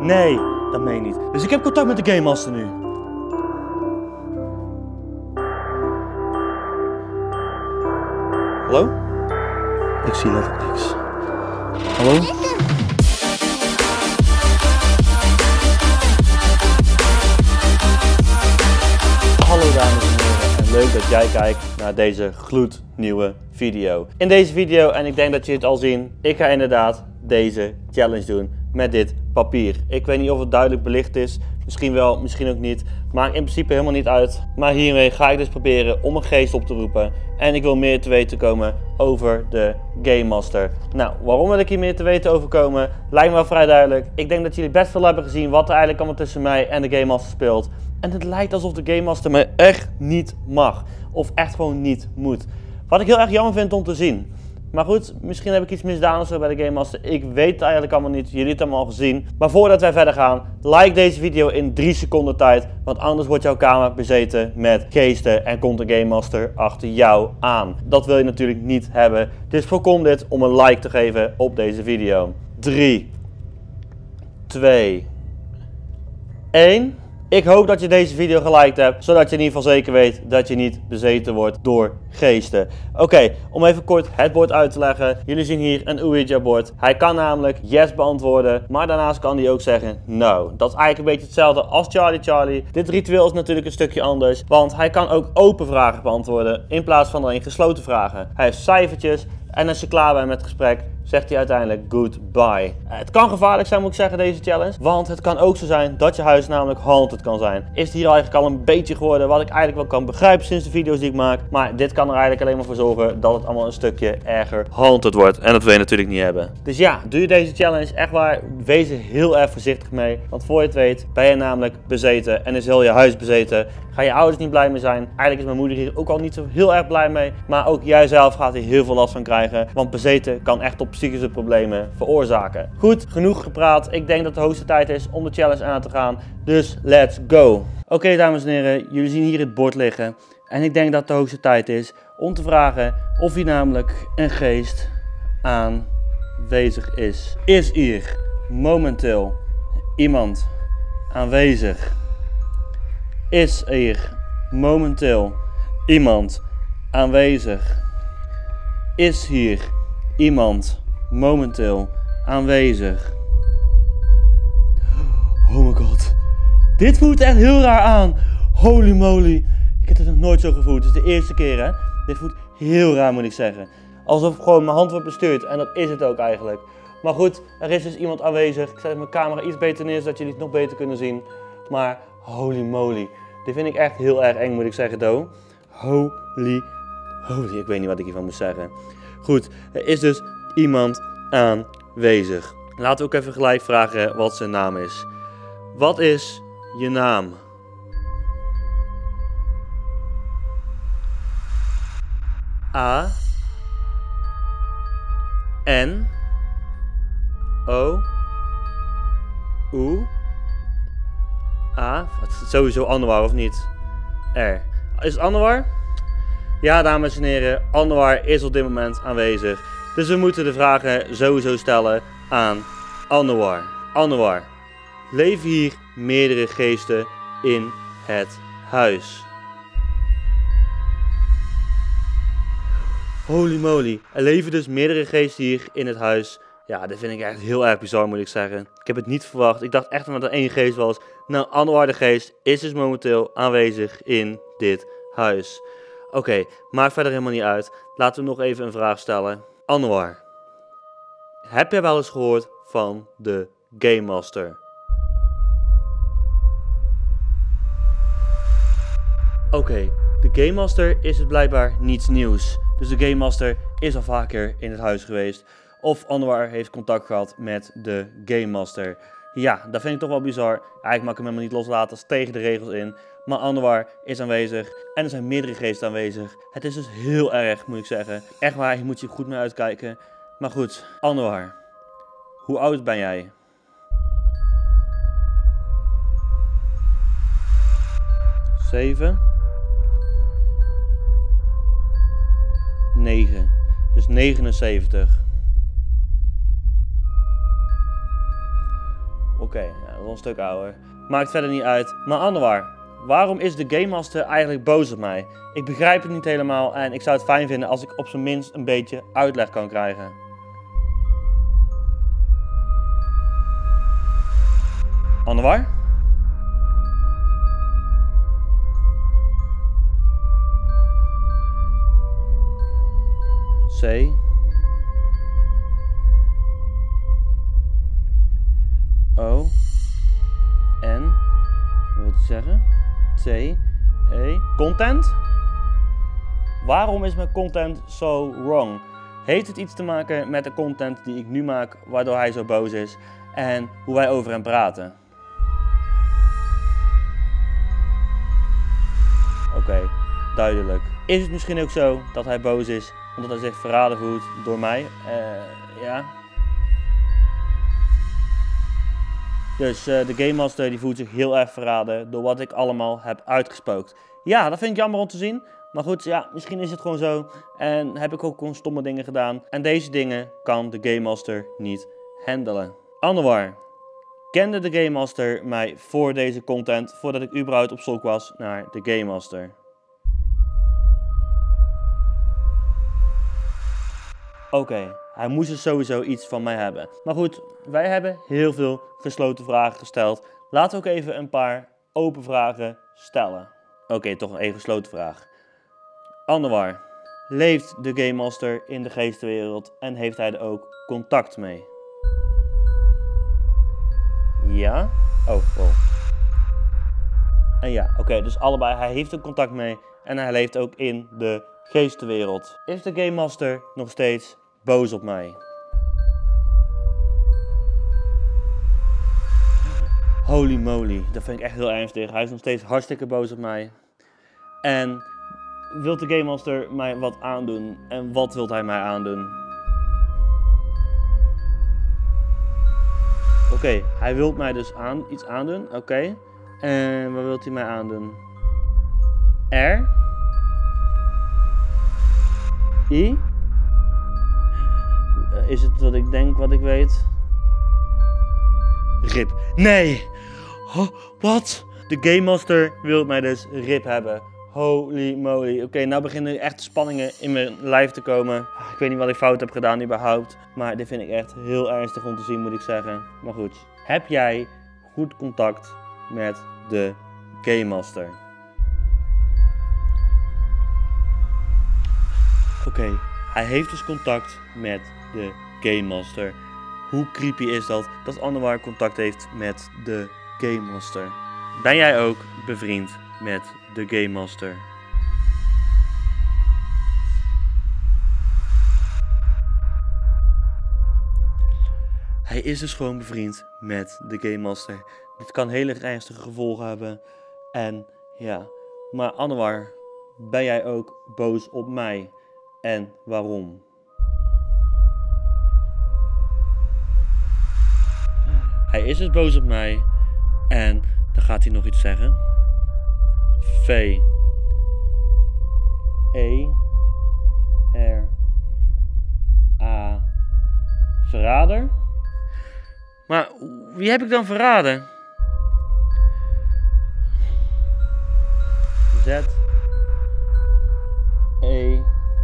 Nee, dat meen je niet. Dus ik heb contact met de Game Master nu. Hallo? Ik zie letterlijk niks. Hallo? Hallo dames en heren en leuk dat jij kijkt naar deze gloednieuwe video. In deze video, en ik denk dat je het al ziet, ik ga inderdaad deze challenge doen met dit papier. Ik weet niet of het duidelijk belicht is, misschien wel, misschien ook niet. Maakt in principe helemaal niet uit. Maar hiermee ga ik dus proberen om een geest op te roepen. En ik wil meer te weten komen over de Game Master. Nou, waarom wil ik hier meer te weten over komen? Lijkt me wel vrij duidelijk. Ik denk dat jullie best veel hebben gezien wat er eigenlijk allemaal tussen mij en de Game Master speelt. En het lijkt alsof de Game Master me echt niet mag. Of echt gewoon niet moet. Wat ik heel erg jammer vind om te zien. Maar goed, misschien heb ik iets misdaan of zo bij de Game Master. Ik weet het eigenlijk allemaal niet. Jullie hebben het allemaal al gezien. Maar voordat wij verder gaan, like deze video in 3 seconden tijd. Want anders wordt jouw kamer bezeten met geesten en komt de Game Master achter jou aan. Dat wil je natuurlijk niet hebben. Dus voorkom dit om een like te geven op deze video. 3, 2, 1... Ik hoop dat je deze video geliked hebt, zodat je in ieder geval zeker weet dat je niet bezeten wordt door geesten. Oké, om even kort het bord uit te leggen. Jullie zien hier een Ouija bord. Hij kan namelijk yes beantwoorden, maar daarnaast kan hij ook zeggen no. Dat is eigenlijk een beetje hetzelfde als Charlie. Dit ritueel is natuurlijk een stukje anders, want hij kan ook open vragen beantwoorden in plaats van alleen gesloten vragen. Hij heeft cijfertjes en als je klaar bent met het gesprek, zegt hij uiteindelijk goodbye. Het kan gevaarlijk zijn, moet ik zeggen, deze challenge. Want het kan ook zo zijn dat je huis namelijk haunted kan zijn. Is het hier eigenlijk al een beetje geworden, wat ik eigenlijk wel kan begrijpen sinds de video's die ik maak. Maar dit kan er eigenlijk alleen maar voor zorgen dat het allemaal een stukje erger haunted wordt. En dat wil je natuurlijk niet hebben. Dus ja, doe je deze challenge echt waar, wees er heel erg voorzichtig mee. Want voor je het weet ben je namelijk bezeten en is heel je huis bezeten. Ga je ouders niet blij mee zijn. Eigenlijk is mijn moeder hier ook al niet zo heel erg blij mee. Maar ook jij zelf gaat hier heel veel last van krijgen. Want bezeten kan echt op psychische problemen veroorzaken. Goed, genoeg gepraat. Ik denk dat de hoogste tijd is om de challenge aan te gaan. Dus let's go. Oké, dames en heren, jullie zien hier het bord liggen. En ik denk dat de hoogste tijd is om te vragen of hier namelijk een geest aanwezig is. Is hier momenteel iemand aanwezig? Is er momenteel iemand aanwezig? Is hier iemand momenteel aanwezig? Oh my god. Dit voelt echt heel raar aan. Holy moly. Ik heb het nog nooit zo gevoeld. Het is de eerste keer, hè. Dit voelt heel raar, moet ik zeggen. Alsof gewoon mijn hand wordt bestuurd. En dat is het ook eigenlijk. Maar goed, er is dus iemand aanwezig. Ik zet mijn camera iets beter neer, zodat jullie het nog beter kunnen zien. Maar holy moly. Dit vind ik echt heel erg eng, moet ik zeggen, Do. Holy. Ik weet niet wat ik hiervan moet zeggen. Goed, er is dus iemand aanwezig. Laten we ook even gelijk vragen wat zijn naam is. Wat is je naam? A. N. O. U. A. Het is sowieso Anwar of niet? R. Is het Anwar? Ja, dames en heren, Anwar is op dit moment aanwezig. Dus we moeten de vragen sowieso stellen aan Anwar. Anwar, leven hier meerdere geesten in het huis? Holy moly, er leven dus meerdere geesten hier in het huis. Ja, dat vind ik echt heel erg bizar, moet ik zeggen. Ik heb het niet verwacht. Ik dacht echt dat er één geest was. Nou, Anwar de geest is dus momenteel aanwezig in dit huis. Oké, maakt verder helemaal niet uit. Laten we nog even een vraag stellen. Anwar, heb jij wel eens gehoord van de Game Master? Oké, de Game Master is het blijkbaar niets nieuws. Dus de Game Master is al vaker in het huis geweest. Of Anwar heeft contact gehad met de Game Master. Ja, dat vind ik toch wel bizar. Eigenlijk mag ik hem helemaal niet loslaten, als tegen de regels in. Maar Anwar is aanwezig en er zijn meerdere geesten aanwezig. Het is dus heel erg, moet ik zeggen. Echt waar, hier moet je goed mee uitkijken. Maar goed, Anwar, hoe oud ben jij? 7, 9, dus 79. Oké, ja, dat is wel een stuk ouder. Maakt verder niet uit. Maar Anwar, waarom is de Game Master eigenlijk boos op mij? Ik begrijp het niet helemaal en ik zou het fijn vinden als ik op zijn minst een beetje uitleg kan krijgen. Anwar? C. O. N. Wat wil het zeggen? T. E. Content? Waarom is mijn content zo wrong? Heeft het iets te maken met de content die ik nu maak, waardoor hij zo boos is? En hoe wij over hem praten? Oké, duidelijk. Is het misschien ook zo dat hij boos is omdat hij zich verraden voelt door mij? Ja. Dus de Game Master die voelt zich heel erg verraden door wat ik allemaal heb uitgespookt. Ja, dat vind ik jammer om te zien. Maar goed, ja, misschien is het gewoon zo. En heb ik ook gewoon stomme dingen gedaan. En deze dingen kan de Game Master niet handelen. Anwar, kende de Game Master mij voor deze content, voordat ik überhaupt op zoek was naar de Game Master? Oké, hij moest dus sowieso iets van mij hebben. Maar goed, wij hebben heel veel gesloten vragen gesteld. Laten we ook even een paar open vragen stellen. Oké, toch een even gesloten vraag. Anwar, leeft de Game Master in de geestenwereld en heeft hij er ook contact mee? Ja. Oh, wow. En ja, oké, dus allebei. Hij heeft er contact mee en hij leeft ook in de geestenwereld. Is de Game Master nog steeds boos op mij? Holy moly, dat vind ik echt heel ernstig. Hij is nog steeds hartstikke boos op mij. En wil de Game Master mij wat aandoen? En wat wil hij mij aandoen? Oké, hij wil mij dus iets aandoen. Oké. En wat wil hij mij aandoen? R? I? Is het wat ik denk, wat ik weet? Rip. Nee! Oh, wat? De Game Master wil mij dus rip hebben. Holy moly. Oké, nou beginnen echt spanningen in mijn lijf te komen. Ik weet niet wat ik fout heb gedaan überhaupt. Maar dit vind ik echt heel ernstig om te zien, moet ik zeggen. Maar goed. Heb jij goed contact met de Game Master? Oké, hij heeft dus contact met de Game Master. Hoe creepy is dat Anwar contact heeft met de Game Master? Ben jij ook bevriend met de Game Master? Hij is dus gewoon bevriend met de Game Master. Dit kan hele ernstige gevolgen hebben. En ja, maar Anwar, ben jij ook boos op mij? En waarom? Hij is dus boos op mij. En dan gaat hij nog iets zeggen. V. E. R. A. Verrader? Maar wie heb ik dan verraden? Z. E.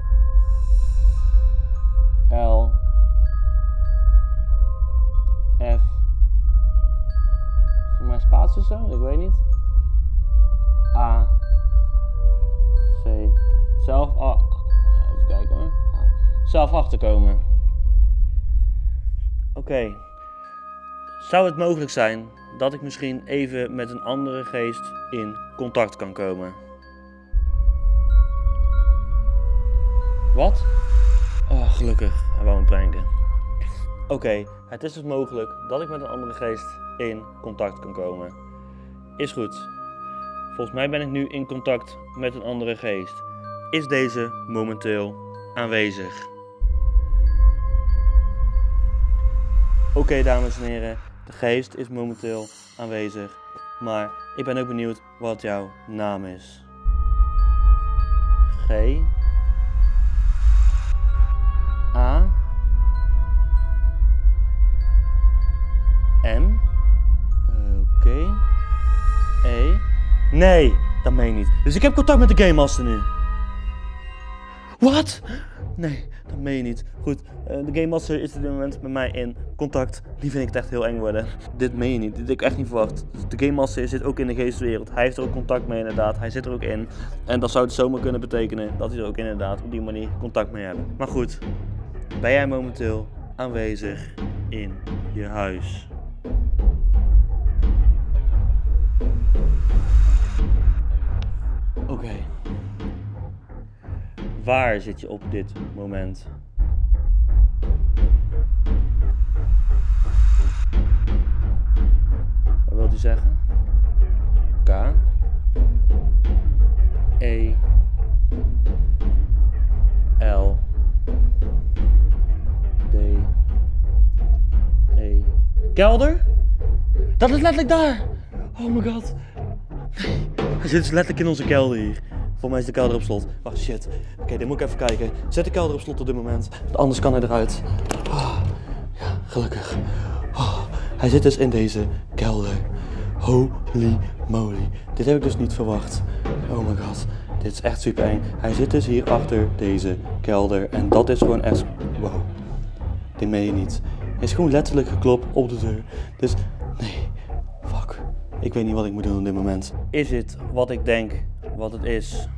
L. F. Voor mij spatie of zo? Ik weet niet. A. C. Zelf. Even kijken hoor. Zelf achterkomen. Oké. Zou het mogelijk zijn dat ik misschien even met een andere geest in contact kan komen? Wat? Oh, gelukkig. Hij wou me pranken. Oké, het is dus mogelijk dat ik met een andere geest in contact kan komen. Is goed. Volgens mij ben ik nu in contact met een andere geest. Is deze momenteel aanwezig? Oké, dames en heren, de geest is momenteel aanwezig. Maar ik ben ook benieuwd wat jouw naam is. G. A. M. Nee, dat meen je niet. Dus ik heb contact met de Game Master nu. Wat? Nee, dat meen je niet. Goed, de Game Master is op dit moment met mij in contact. Die vind ik het echt heel eng worden. Dit meen je niet, dit had ik echt niet verwacht. Dus de Game Master zit ook in de geestwereld. Hij heeft er ook contact mee inderdaad, hij zit er ook in. En dat zou het zomaar kunnen betekenen dat hij er ook inderdaad op die manier contact mee heeft. Maar goed, ben jij momenteel aanwezig in je huis? Oké. Waar zit je op dit moment? Wat wilt u zeggen? K E L D E Kelder? Dat is letterlijk daar! Oh my god! Nee, hij zit dus letterlijk in onze kelder hier. Voor mij is de kelder op slot. Oh shit. Oké, dit moet ik even kijken. Zet de kelder op slot op dit moment. Want anders kan hij eruit. Oh, ja, gelukkig. Oh, hij zit dus in deze kelder. Holy moly. Dit heb ik dus niet verwacht. Oh my god. Dit is echt super eng. Hij zit dus hier achter deze kelder. En dat is gewoon echt... Wow. Dit meen je niet. Hij is gewoon letterlijk geklopt op de deur. Dus, nee. Fuck. Ik weet niet wat ik moet doen op dit moment. Is het wat ik denk wat het is?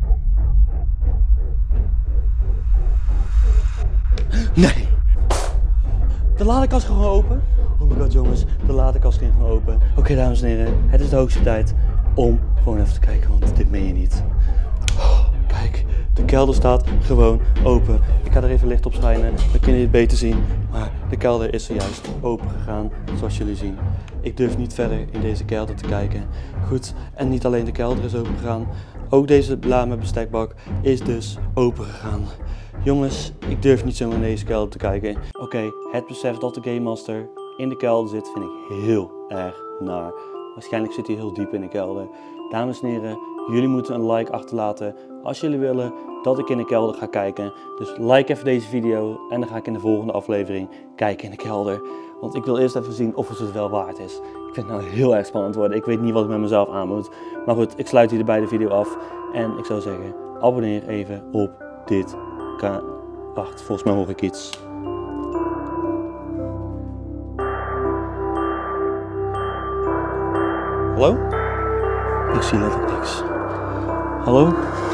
Nee! De ladekast ging gewoon open. Oh my god jongens, de ladekast ging gewoon open. Oké, dames en heren, het is de hoogste tijd om gewoon even te kijken, want dit meen je niet. Oh, kijk, de kelder staat gewoon open. Ik ga er even licht op schijnen, dan kun je het beter zien. Maar de kelder is zojuist open gegaan, zoals jullie zien. Ik durf niet verder in deze kelder te kijken. Goed, en niet alleen de kelder is open gegaan, ook deze lame bestekbak is dus open gegaan. Jongens, ik durf niet zo in deze kelder te kijken. Oké, het besef dat de Game Master in de kelder zit vind ik heel erg naar. Waarschijnlijk zit hij heel diep in de kelder. Dames en heren, jullie moeten een like achterlaten als jullie willen dat ik in de kelder ga kijken. Dus like even deze video en dan ga ik in de volgende aflevering kijken in de kelder. Want ik wil eerst even zien of het het wel waard is. Ik vind het nou heel erg spannend worden. Ik weet niet wat ik met mezelf aan moet. Maar goed, ik sluit hierbij de video af. En ik zou zeggen, abonneer even op dit kanaal. Wacht, volgens mij hoor ik iets. Hallo? Ik zie letterlijk niks. Hallo?